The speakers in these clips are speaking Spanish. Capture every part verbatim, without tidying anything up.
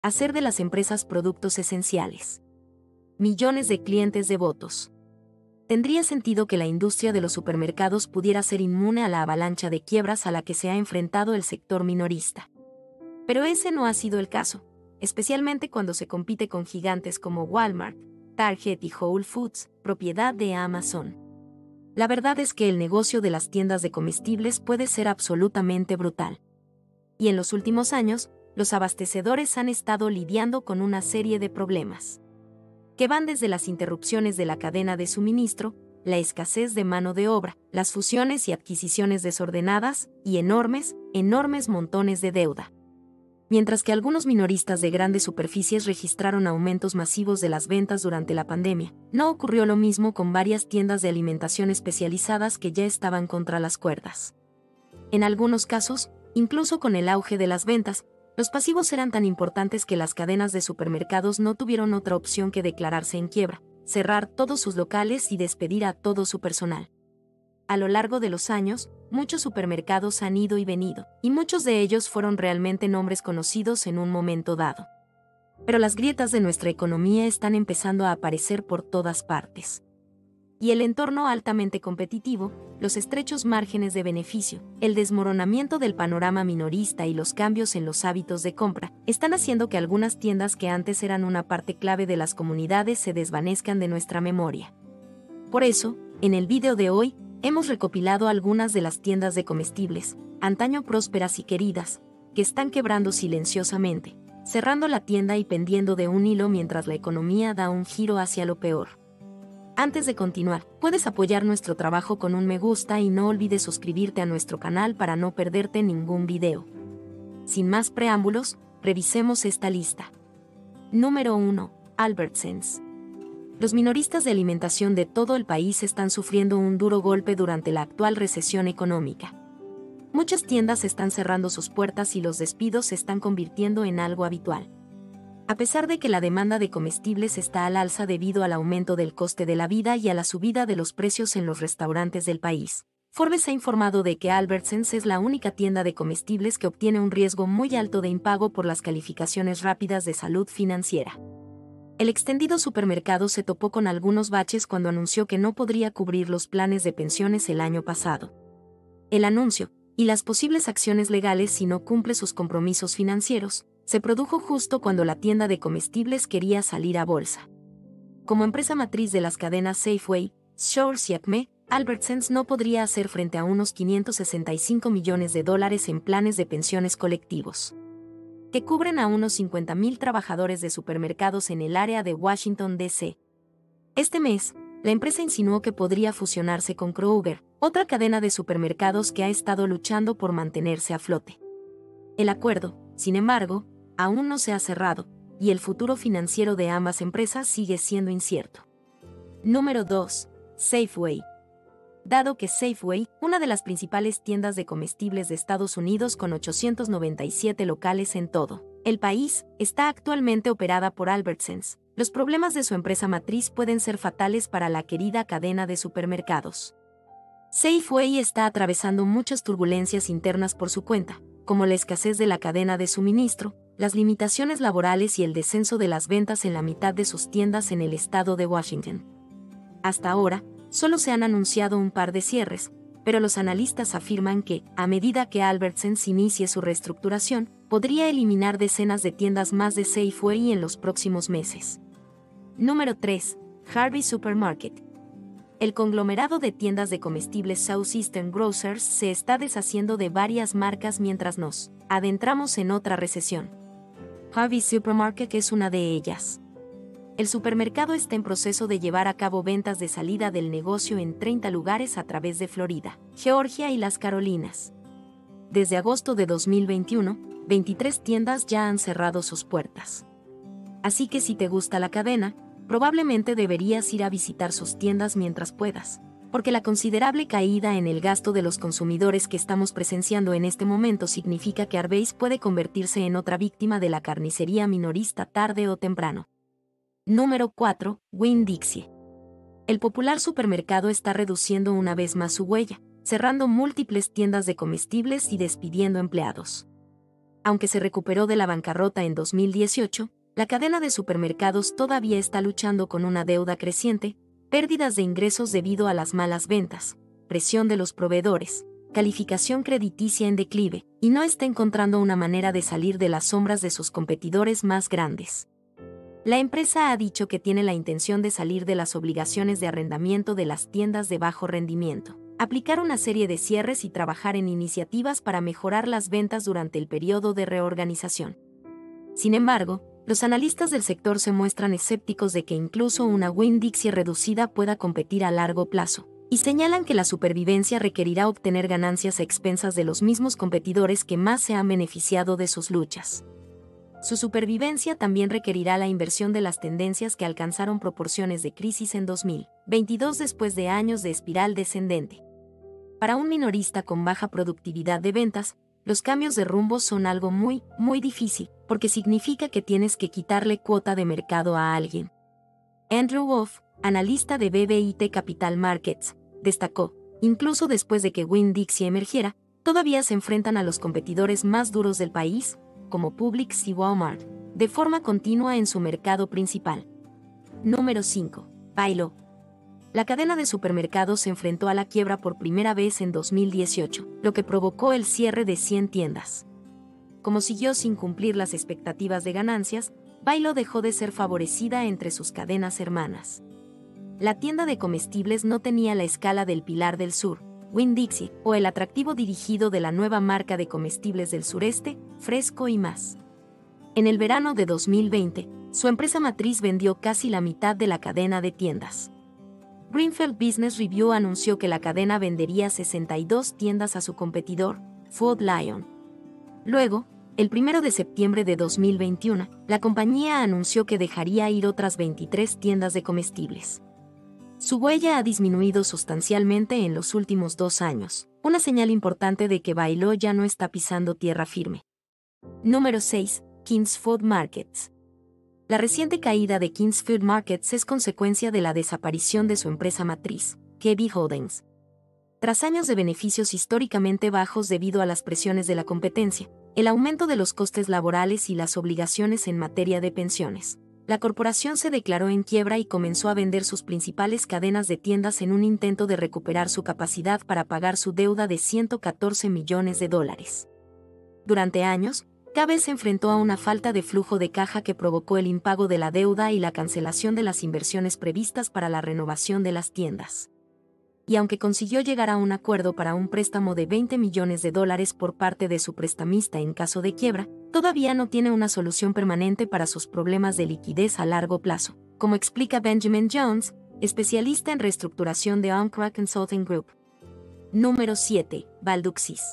Hacer de las empresas productos esenciales. Millones de clientes devotos. Tendría sentido que la industria de los supermercados pudiera ser inmune a la avalancha de quiebras a la que se ha enfrentado el sector minorista. Pero ese no ha sido el caso, especialmente cuando se compite con gigantes como Walmart, Target y Whole Foods, propiedad de Amazon. La verdad es que el negocio de las tiendas de comestibles puede ser absolutamente brutal. Y en los últimos años, los abastecedores han estado lidiando con una serie de problemas, que van desde las interrupciones de la cadena de suministro, la escasez de mano de obra, las fusiones y adquisiciones desordenadas, y enormes, enormes montones de deuda. Mientras que algunos minoristas de grandes superficies registraron aumentos masivos de las ventas durante la pandemia, no ocurrió lo mismo con varias tiendas de alimentación especializadas que ya estaban contra las cuerdas. En algunos casos, incluso con el auge de las ventas, los pasivos eran tan importantes que las cadenas de supermercados no tuvieron otra opción que declararse en quiebra, cerrar todos sus locales y despedir a todo su personal. A lo largo de los años, muchos supermercados han ido y venido, y muchos de ellos fueron realmente nombres conocidos en un momento dado. Pero las grietas de nuestra economía están empezando a aparecer por todas partes. Y el entorno altamente competitivo, los estrechos márgenes de beneficio, el desmoronamiento del panorama minorista y los cambios en los hábitos de compra, están haciendo que algunas tiendas que antes eran una parte clave de las comunidades se desvanezcan de nuestra memoria. Por eso, en el video de hoy, hemos recopilado algunas de las tiendas de comestibles, antaño prósperas y queridas, que están quebrando silenciosamente, cerrando la tienda y pendiendo de un hilo mientras la economía da un giro hacia lo peor. Antes de continuar, puedes apoyar nuestro trabajo con un me gusta y no olvides suscribirte a nuestro canal para no perderte ningún video. Sin más preámbulos, revisemos esta lista. Número uno. Albertsons. Los minoristas de alimentación de todo el país están sufriendo un duro golpe durante la actual recesión económica. Muchas tiendas están cerrando sus puertas y los despidos se están convirtiendo en algo habitual. A pesar de que la demanda de comestibles está al alza debido al aumento del coste de la vida y a la subida de los precios en los restaurantes del país, Forbes ha informado de que Albertsons es la única tienda de comestibles que obtiene un riesgo muy alto de impago por las calificaciones rápidas de salud financiera. El extendido supermercado se topó con algunos baches cuando anunció que no podría cubrir los planes de pensiones el año pasado. El anuncio, y las posibles acciones legales si no cumple sus compromisos financieros, se produjo justo cuando la tienda de comestibles quería salir a bolsa. Como empresa matriz de las cadenas Safeway, Shore's y Acme, Albertsons no podría hacer frente a unos quinientos sesenta y cinco millones de dólares en planes de pensiones colectivos, que cubren a unos cincuenta mil trabajadores de supermercados en el área de Washington, D C Este mes, la empresa insinuó que podría fusionarse con Kroger, otra cadena de supermercados que ha estado luchando por mantenerse a flote. El acuerdo, sin embargo, aún no se ha cerrado, y el futuro financiero de ambas empresas sigue siendo incierto. Número dos. Safeway. Dado que Safeway, una de las principales tiendas de comestibles de Estados Unidos con ochocientos noventa y siete locales en todo el país, está actualmente operada por Albertsons, los problemas de su empresa matriz pueden ser fatales para la querida cadena de supermercados. Safeway está atravesando muchas turbulencias internas por su cuenta, como la escasez de la cadena de suministro, las limitaciones laborales y el descenso de las ventas en la mitad de sus tiendas en el estado de Washington. Hasta ahora, solo se han anunciado un par de cierres, pero los analistas afirman que, a medida que Albertsons inicie su reestructuración, podría eliminar decenas de tiendas más de Safeway en los próximos meses. Número tres. Harvey Supermarket. El conglomerado de tiendas de comestibles Southeastern Grocers se está deshaciendo de varias marcas mientras nos adentramos en otra recesión. Harvey Supermarket es una de ellas. El supermercado está en proceso de llevar a cabo ventas de salida del negocio en treinta lugares a través de Florida, Georgia y las Carolinas. Desde agosto de dos mil veintiuno, veintitrés tiendas ya han cerrado sus puertas. Así que si te gusta la cadena, probablemente deberías ir a visitar sus tiendas mientras puedas, porque la considerable caída en el gasto de los consumidores que estamos presenciando en este momento significa que Arby's puede convertirse en otra víctima de la carnicería minorista tarde o temprano. Número cuatro. Winn-Dixie. El popular supermercado está reduciendo una vez más su huella, cerrando múltiples tiendas de comestibles y despidiendo empleados. Aunque se recuperó de la bancarrota en dos mil dieciocho, la cadena de supermercados todavía está luchando con una deuda creciente, pérdidas de ingresos debido a las malas ventas, presión de los proveedores, calificación crediticia en declive, y no está encontrando una manera de salir de las sombras de sus competidores más grandes. La empresa ha dicho que tiene la intención de salir de las obligaciones de arrendamiento de las tiendas de bajo rendimiento, aplicar una serie de cierres y trabajar en iniciativas para mejorar las ventas durante el periodo de reorganización. Sin embargo, los analistas del sector se muestran escépticos de que incluso una Winn-Dixie reducida pueda competir a largo plazo, y señalan que la supervivencia requerirá obtener ganancias a expensas de los mismos competidores que más se han beneficiado de sus luchas. Su supervivencia también requerirá la inversión de las tendencias que alcanzaron proporciones de crisis en dos mil veintidós después de años de espiral descendente. Para un minorista con baja productividad de ventas, los cambios de rumbo son algo muy, muy difícil, porque significa que tienes que quitarle cuota de mercado a alguien. Andrew Wolf, analista de B B I T Capital Markets, destacó, incluso después de que Winn-Dixie emergiera, todavía se enfrentan a los competidores más duros del país, como Publix y Walmart, de forma continua en su mercado principal. Número cinco. Bailo. La cadena de supermercados se enfrentó a la quiebra por primera vez en dos mil dieciocho, lo que provocó el cierre de cien tiendas. Como siguió sin cumplir las expectativas de ganancias, Bailo dejó de ser favorecida entre sus cadenas hermanas. La tienda de comestibles no tenía la escala del Pilar del Sur, Winn-Dixie, o el atractivo dirigido de la nueva marca de comestibles del sureste, Fresco y más. En el verano de dos mil veinte, su empresa matriz vendió casi la mitad de la cadena de tiendas. Greenfield Business Review anunció que la cadena vendería sesenta y dos tiendas a su competidor, Food Lion. Luego, el primero de septiembre de dos mil veintiuno, la compañía anunció que dejaría ir otras veintitrés tiendas de comestibles. Su huella ha disminuido sustancialmente en los últimos dos años, una señal importante de que Bailo ya no está pisando tierra firme. Número seis. King's Food Markets. La reciente caída de King's Food Markets es consecuencia de la desaparición de su empresa matriz, K B Holdings. Tras años de beneficios históricamente bajos debido a las presiones de la competencia, el aumento de los costes laborales y las obligaciones en materia de pensiones, la corporación se declaró en quiebra y comenzó a vender sus principales cadenas de tiendas en un intento de recuperar su capacidad para pagar su deuda de ciento catorce millones de dólares. Durante años, K B se enfrentó a una falta de flujo de caja que provocó el impago de la deuda y la cancelación de las inversiones previstas para la renovación de las tiendas. Y aunque consiguió llegar a un acuerdo para un préstamo de veinte millones de dólares por parte de su prestamista en caso de quiebra, todavía no tiene una solución permanente para sus problemas de liquidez a largo plazo, como explica Benjamin Jones, especialista en reestructuración de Omcra Consulting Group. Número siete. Balduxis.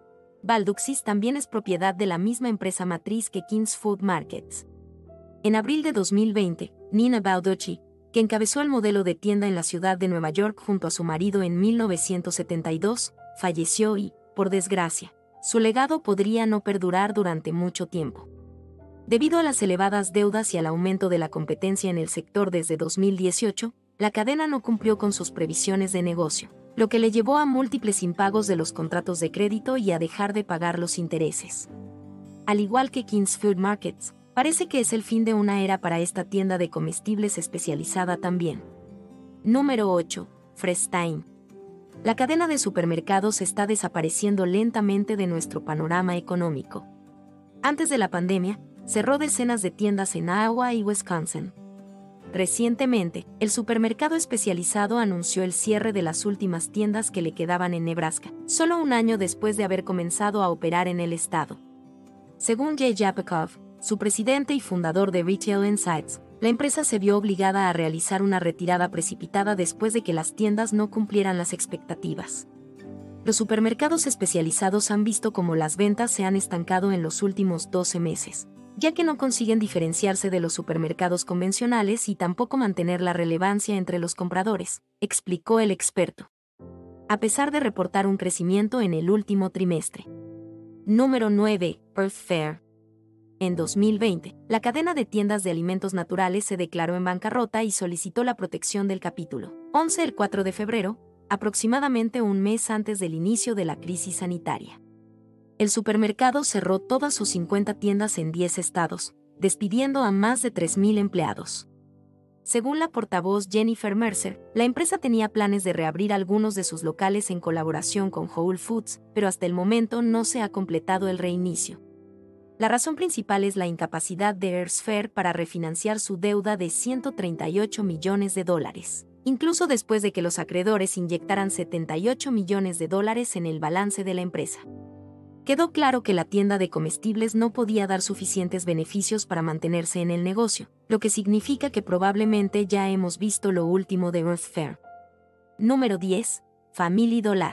Balduxis también es propiedad de la misma empresa matriz que King's Food Markets. En abril de dos mil veinte, Nina Balducci, que encabezó el modelo de tienda en la ciudad de Nueva York junto a su marido en mil novecientos setenta y dos, falleció y, por desgracia, su legado podría no perdurar durante mucho tiempo. Debido a las elevadas deudas y al aumento de la competencia en el sector desde dos mil dieciocho, la cadena no cumplió con sus previsiones de negocio, lo que le llevó a múltiples impagos de los contratos de crédito y a dejar de pagar los intereses. Al igual que King's Food Markets, parece que es el fin de una era para esta tienda de comestibles especializada también. Número ocho. Fresh Thyme. La cadena de supermercados está desapareciendo lentamente de nuestro panorama económico. Antes de la pandemia, cerró decenas de tiendas en Iowa y Wisconsin. Recientemente, el supermercado especializado anunció el cierre de las últimas tiendas que le quedaban en Nebraska, solo un año después de haber comenzado a operar en el estado. Según Jay Yapekov, su presidente y fundador de Retail Insights, la empresa se vio obligada a realizar una retirada precipitada después de que las tiendas no cumplieran las expectativas. Los supermercados especializados han visto cómo las ventas se han estancado en los últimos doce meses, ya que no consiguen diferenciarse de los supermercados convencionales y tampoco mantener la relevancia entre los compradores, explicó el experto. A pesar de reportar un crecimiento en el último trimestre. Número nueve. Earth Fare. En dos mil veinte, la cadena de tiendas de alimentos naturales se declaró en bancarrota y solicitó la protección del capítulo once el cuatro de febrero, aproximadamente un mes antes del inicio de la crisis sanitaria. El supermercado cerró todas sus cincuenta tiendas en diez estados, despidiendo a más de tres mil empleados. Según la portavoz Jennifer Mercer, la empresa tenía planes de reabrir algunos de sus locales en colaboración con Whole Foods, pero hasta el momento no se ha completado el reinicio. La razón principal es la incapacidad de Earth Fare para refinanciar su deuda de ciento treinta y ocho millones de dólares, incluso después de que los acreedores inyectaran setenta y ocho millones de dólares en el balance de la empresa. Quedó claro que la tienda de comestibles no podía dar suficientes beneficios para mantenerse en el negocio, lo que significa que probablemente ya hemos visto lo último de Earth Fare. Número diez. Family Dollar.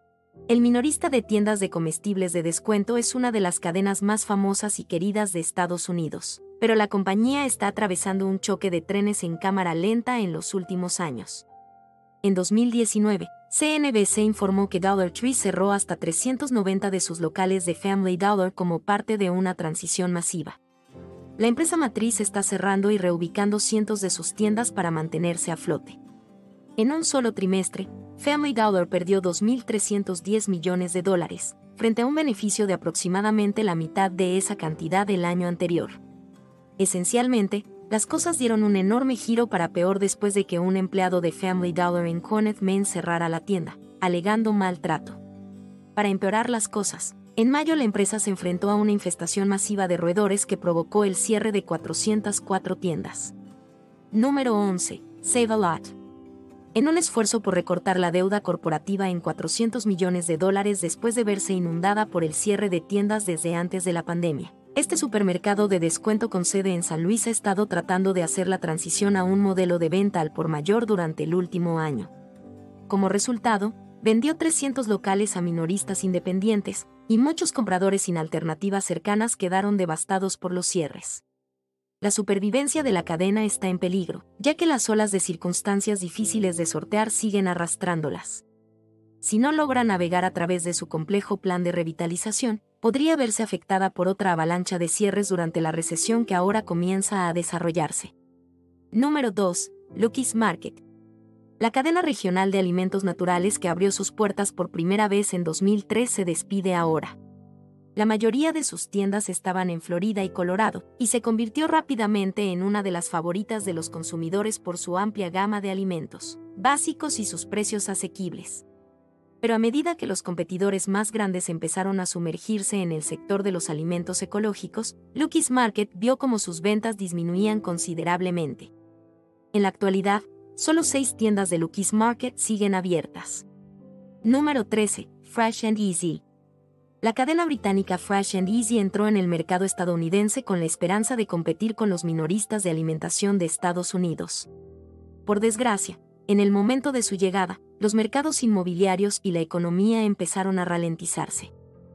El minorista de tiendas de comestibles de descuento es una de las cadenas más famosas y queridas de Estados Unidos, pero la compañía está atravesando un choque de trenes en cámara lenta en los últimos años. En dos mil diecinueve, C N B C informó que Dollar Tree cerró hasta trescientos noventa de sus locales de Family Dollar como parte de una transición masiva. La empresa matriz está cerrando y reubicando cientos de sus tiendas para mantenerse a flote. En un solo trimestre, Family Dollar perdió dos mil trescientos diez millones de dólares, frente a un beneficio de aproximadamente la mitad de esa cantidad del año anterior. Esencialmente, las cosas dieron un enorme giro para peor después de que un empleado de Family Dollar en Cornet, Maine cerrara la tienda, alegando maltrato. Para empeorar las cosas, en mayo la empresa se enfrentó a una infestación masiva de roedores que provocó el cierre de cuatrocientas cuatro tiendas. Número once. Save a Lot. En un esfuerzo por recortar la deuda corporativa en cuatrocientos millones de dólares después de verse inundada por el cierre de tiendas desde antes de la pandemia, este supermercado de descuento con sede en San Luis ha estado tratando de hacer la transición a un modelo de venta al por mayor durante el último año. Como resultado, vendió trescientos locales a minoristas independientes, y muchos compradores sin alternativas cercanas quedaron devastados por los cierres. La supervivencia de la cadena está en peligro, ya que las olas de circunstancias difíciles de sortear siguen arrastrándolas. Si no logra navegar a través de su complejo plan de revitalización, podría verse afectada por otra avalancha de cierres durante la recesión que ahora comienza a desarrollarse. Número dos. Lucky's Market. La cadena regional de alimentos naturales que abrió sus puertas por primera vez en dos mil tres se despide ahora. La mayoría de sus tiendas estaban en Florida y Colorado, y se convirtió rápidamente en una de las favoritas de los consumidores por su amplia gama de alimentos básicos y sus precios asequibles. Pero a medida que los competidores más grandes empezaron a sumergirse en el sector de los alimentos ecológicos, Lucky's Market vio cómo sus ventas disminuían considerablemente. En la actualidad, solo seis tiendas de Lucky's Market siguen abiertas. Número trece. Fresh and Easy. La cadena británica Fresh and Easy entró en el mercado estadounidense con la esperanza de competir con los minoristas de alimentación de Estados Unidos. Por desgracia, en el momento de su llegada, los mercados inmobiliarios y la economía empezaron a ralentizarse.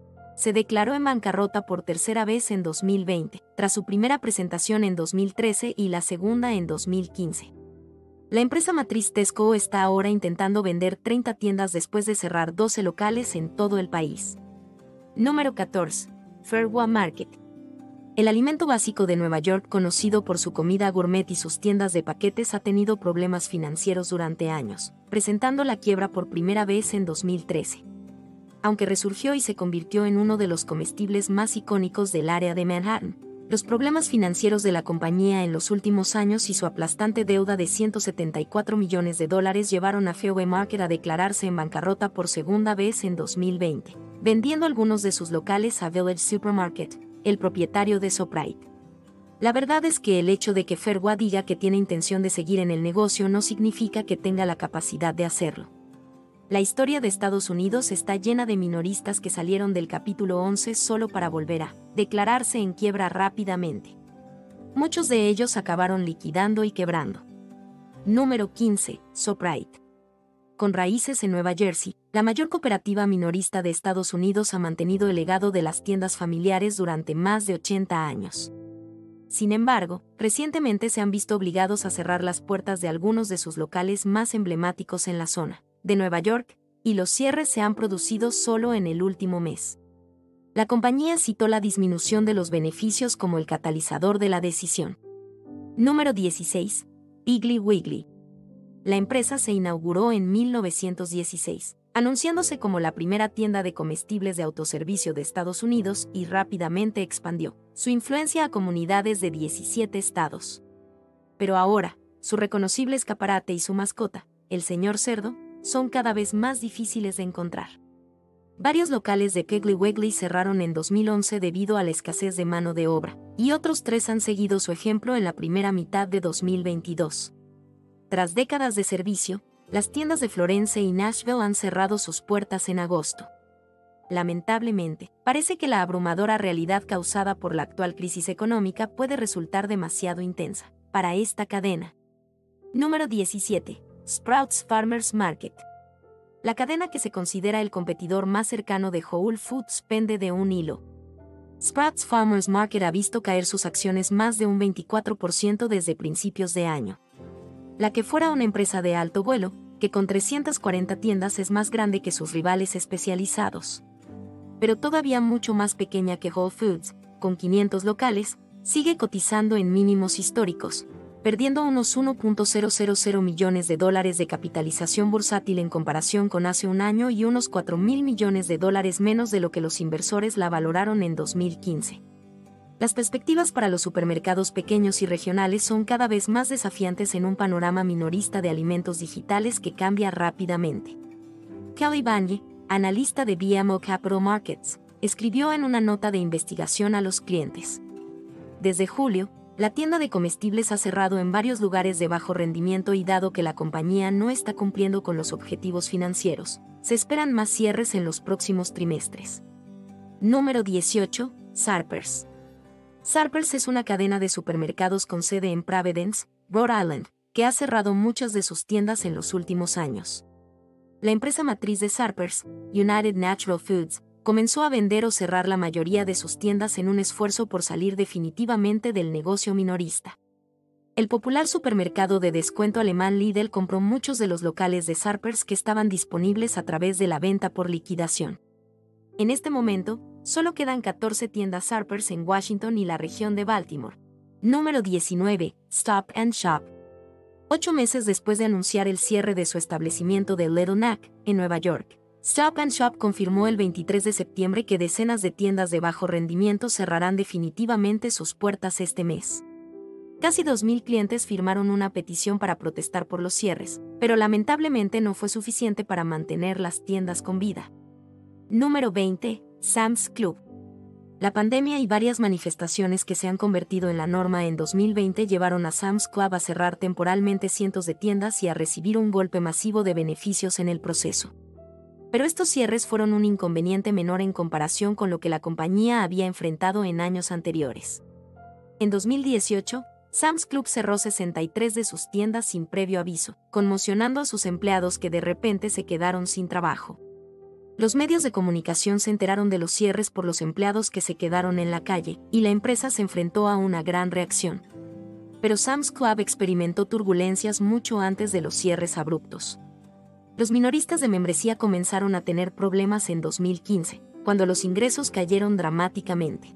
Se declaró en bancarrota por tercera vez en dos mil veinte, tras su primera presentación en dos mil trece y la segunda en dos mil quince. La empresa matriz Tesco está ahora intentando vender treinta tiendas después de cerrar doce locales en todo el país. Número catorce. Fairwa Market. El alimento básico de Nueva York, conocido por su comida gourmet y sus tiendas de paquetes, ha tenido problemas financieros durante años, presentando la quiebra por primera vez en dos mil trece. Aunque resurgió y se convirtió en uno de los comestibles más icónicos del área de Manhattan, los problemas financieros de la compañía en los últimos años y su aplastante deuda de ciento setenta y cuatro millones de dólares llevaron a Fairway Market a declararse en bancarrota por segunda vez en dos mil veinte, vendiendo algunos de sus locales a Village Supermarket, el propietario de ShopRite. La verdad es que el hecho de que Fairwa diga que tiene intención de seguir en el negocio no significa que tenga la capacidad de hacerlo. La historia de Estados Unidos está llena de minoristas que salieron del capítulo once solo para volver a declararse en quiebra rápidamente. Muchos de ellos acabaron liquidando y quebrando. Número quince. ShopRite. Con raíces en Nueva Jersey, la mayor cooperativa minorista de Estados Unidos ha mantenido el legado de las tiendas familiares durante más de ochenta años. Sin embargo, recientemente se han visto obligados a cerrar las puertas de algunos de sus locales más emblemáticos en la zona de Nueva York, y los cierres se han producido solo en el último mes. La compañía citó la disminución de los beneficios como el catalizador de la decisión. Número dieciséis. Piggly Wiggly. La empresa se inauguró en mil novecientos dieciséis, anunciándose como la primera tienda de comestibles de autoservicio de Estados Unidos y rápidamente expandió su influencia a comunidades de diecisiete estados. Pero ahora, su reconocible escaparate y su mascota, el señor Cerdo, son cada vez más difíciles de encontrar. Varios locales de Piggly Wiggly cerraron en dos mil once debido a la escasez de mano de obra, y otros tres han seguido su ejemplo en la primera mitad de dos mil veintidós. Tras décadas de servicio, las tiendas de Florence y Nashville han cerrado sus puertas en agosto. Lamentablemente, parece que la abrumadora realidad causada por la actual crisis económica puede resultar demasiado intensa para esta cadena. Número diecisiete. Sprouts Farmers Market. La cadena que se considera el competidor más cercano de Whole Foods pende de un hilo. Sprouts Farmers Market ha visto caer sus acciones más de un veinticuatro por ciento desde principios de año. La que fuera una empresa de alto vuelo, que con trescientas cuarenta tiendas es más grande que sus rivales especializados. Pero todavía mucho más pequeña que Whole Foods, con quinientos locales, sigue cotizando en mínimos históricos, perdiendo unos uno punto cero cero cero millones de dólares de capitalización bursátil en comparación con hace un año y unos cuatro mil millones de dólares menos de lo que los inversores la valoraron en dos mil quince. Las perspectivas para los supermercados pequeños y regionales son cada vez más desafiantes en un panorama minorista de alimentos digitales que cambia rápidamente. Kelly Banye, analista de B M O Capital Markets, escribió en una nota de investigación a los clientes. Desde julio, la tienda de comestibles ha cerrado en varios lugares de bajo rendimiento y dado que la compañía no está cumpliendo con los objetivos financieros, se esperan más cierres en los próximos trimestres. Número dieciocho. Zappers. Zappers es una cadena de supermercados con sede en Providence, Rhode Island, que ha cerrado muchas de sus tiendas en los últimos años. La empresa matriz de Zappers, United Natural Foods, comenzó a vender o cerrar la mayoría de sus tiendas en un esfuerzo por salir definitivamente del negocio minorista. El popular supermercado de descuento alemán Lidl compró muchos de los locales de Zappers que estaban disponibles a través de la venta por liquidación. En este momento, solo quedan catorce tiendas Zappers en Washington y la región de Baltimore. Número diecinueve. Stop and Shop. Ocho meses después de anunciar el cierre de su establecimiento de Little Neck, en Nueva York, Stop and Shop confirmó el veintitrés de septiembre que decenas de tiendas de bajo rendimiento cerrarán definitivamente sus puertas este mes. Casi dos mil clientes firmaron una petición para protestar por los cierres, pero lamentablemente no fue suficiente para mantener las tiendas con vida. Número veinte. Sam's Club. La pandemia y varias manifestaciones que se han convertido en la norma en dos mil veinte llevaron a Sam's Club a cerrar temporalmente cientos de tiendas y a recibir un golpe masivo de beneficios en el proceso. Pero estos cierres fueron un inconveniente menor en comparación con lo que la compañía había enfrentado en años anteriores. En dos mil dieciocho, Sam's Club cerró sesenta y tres de sus tiendas sin previo aviso, conmocionando a sus empleados que de repente se quedaron sin trabajo. Los medios de comunicación se enteraron de los cierres por los empleados que se quedaron en la calle, y la empresa se enfrentó a una gran reacción. Pero Sam's Club experimentó turbulencias mucho antes de los cierres abruptos. Los minoristas de membresía comenzaron a tener problemas en dos mil quince, cuando los ingresos cayeron dramáticamente.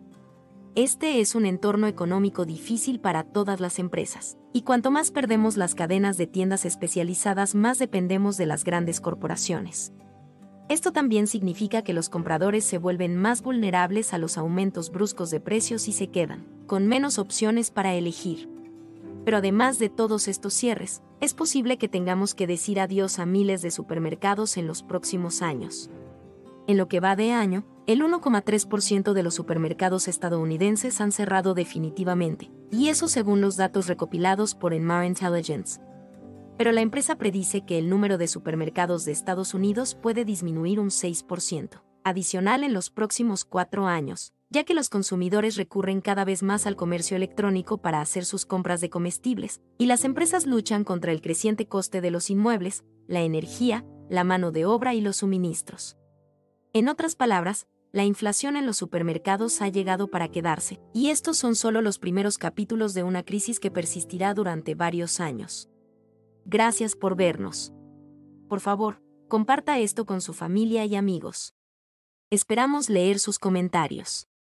Este es un entorno económico difícil para todas las empresas, y cuanto más perdemos las cadenas de tiendas especializadas, más dependemos de las grandes corporaciones. Esto también significa que los compradores se vuelven más vulnerables a los aumentos bruscos de precios y se quedan con menos opciones para elegir. Pero además de todos estos cierres, es posible que tengamos que decir adiós a miles de supermercados en los próximos años. En lo que va de año, el uno coma tres por ciento de los supermercados estadounidenses han cerrado definitivamente, y eso según los datos recopilados por Enmar Intelligence. Pero la empresa predice que el número de supermercados de Estados Unidos puede disminuir un seis por ciento adicional en los próximos cuatro años, ya que los consumidores recurren cada vez más al comercio electrónico para hacer sus compras de comestibles, y las empresas luchan contra el creciente coste de los inmuebles, la energía, la mano de obra y los suministros. En otras palabras, la inflación en los supermercados ha llegado para quedarse, y estos son solo los primeros capítulos de una crisis que persistirá durante varios años. Gracias por vernos. Por favor, comparta esto con su familia y amigos. Esperamos leer sus comentarios.